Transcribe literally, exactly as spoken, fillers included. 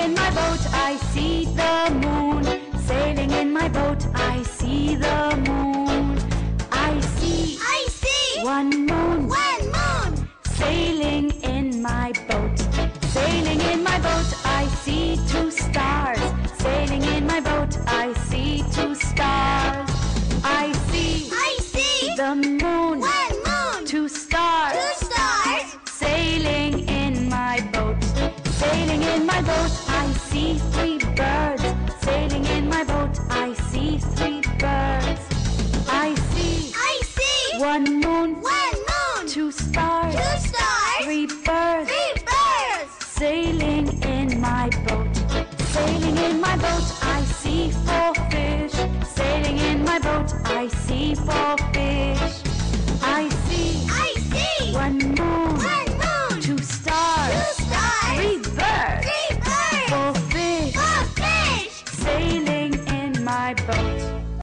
in my boat, I see the moon. Sailing in my boat, I see the moon. I see, I see one moon. one moon. Sailing in my boat. Sailing in my boat, I see two stars. Sailing in my boat, I see two stars. I see, I see the moon. one moon. Two stars. Two stars. Sailing in my boat. Sailing in my boat, I see three birds. Sailing in my boat, I see three birds. I see, I see one moon. one moon. Two stars. Two stars. Three birds. Three birds. Sailing in my boat. Sailing in my boat, I see four fish. Sailing in my boat, I see four fish. I see, I see one moon. one moon. Two stars. Two stars. Three birds. Three birds. Four fish. Four fish. Sailing in my boat.